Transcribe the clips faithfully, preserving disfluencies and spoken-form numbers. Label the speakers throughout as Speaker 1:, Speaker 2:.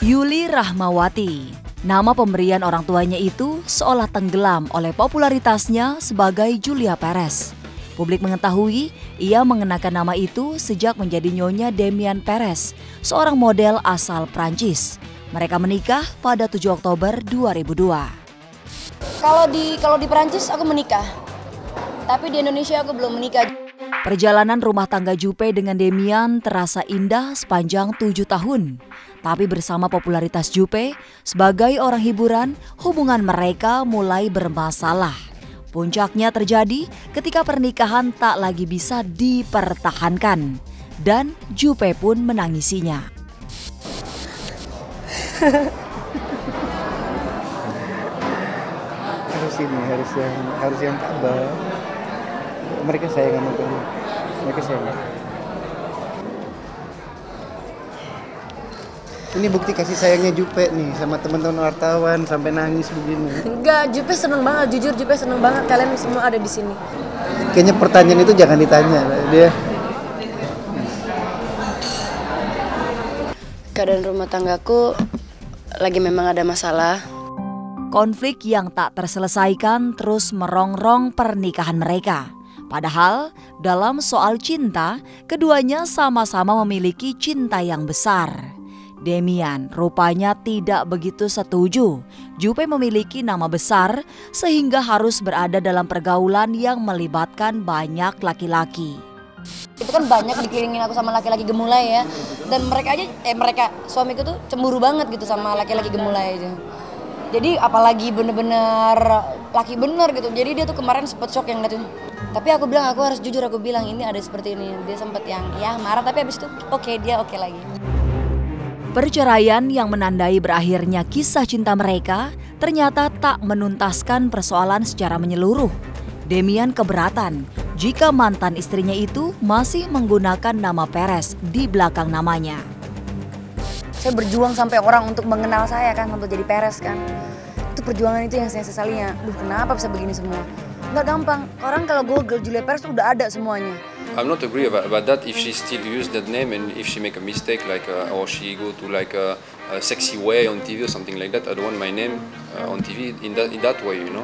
Speaker 1: Yuli Rahmawati. Nama pemberian orang tuanya itu seolah tenggelam oleh popularitasnya sebagai Julia Perez. Publik mengetahui ia mengenakan nama itu sejak menjadi nyonya Demian Perez, seorang model asal Prancis. Mereka menikah pada tujuh Oktober dua ribu dua.
Speaker 2: Kalau di kalau di Prancis aku menikah, tapi di Indonesia aku belum menikah.
Speaker 1: Perjalanan rumah tangga Juppe dengan Demian terasa indah sepanjang tujuh tahun. Tapi bersama popularitas Juppe sebagai orang hiburan, hubungan mereka mulai bermasalah. Puncaknya terjadi ketika pernikahan tak lagi bisa dipertahankan. Dan Juppe pun menangisinya.
Speaker 3: Harus ini, harus yang harus yang tabah. Mereka sayang sama kamu. Mereka sayang. Ini bukti kasih sayangnya Juppe nih sama teman-teman wartawan sampai nangis begini.
Speaker 2: Enggak, Juppe seneng banget, jujur Juppe seneng banget kalian semua ada di sini.
Speaker 3: Kayaknya pertanyaan itu jangan ditanya dia.
Speaker 2: Keadaan rumah tanggaku lagi memang ada masalah.
Speaker 1: Konflik yang tak terselesaikan terus merongrong pernikahan mereka. Padahal dalam soal cinta, keduanya sama-sama memiliki cinta yang besar. Demian rupanya tidak begitu setuju Juppe memiliki nama besar sehingga harus berada dalam pergaulan yang melibatkan banyak laki-laki.
Speaker 2: Itu kan banyak dikelilingin aku sama laki-laki gemulai ya. Dan mereka aja, eh mereka, suamiku tuh cemburu banget gitu sama laki-laki gemulai aja. Jadi apalagi bener-bener laki bener gitu. Jadi dia tuh kemarin sempet shock yang ngeliatin. Tapi aku bilang, aku harus jujur, aku bilang ini ada seperti ini. Dia sempet yang ya marah tapi habis itu oke okay, dia oke okay lagi.
Speaker 1: Perceraian yang menandai berakhirnya kisah cinta mereka ternyata tak menuntaskan persoalan secara menyeluruh. Demian keberatan jika mantan istrinya itu masih menggunakan nama Perez di belakang namanya.
Speaker 2: Saya berjuang sampai orang untuk mengenal saya kan, untuk jadi Perez kan. Itu perjuangan itu yang saya sesalinya. Duh, kenapa bisa begini semua? Nggak gampang. Orang kalau Google Julia Perez udah ada semuanya.
Speaker 4: I'm not agree about, about that if she still use that name and if she make a mistake like uh, or she go to like a, a sexy way on T V or something like that. I don't want my name uh, on T V in that in that way, you know.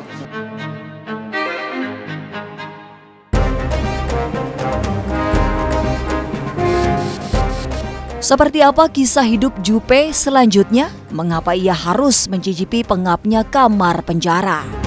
Speaker 1: Seperti apa kisah hidup Juppe selanjutnya? Mengapa ia harus mencicipi pengapnya kamar penjara?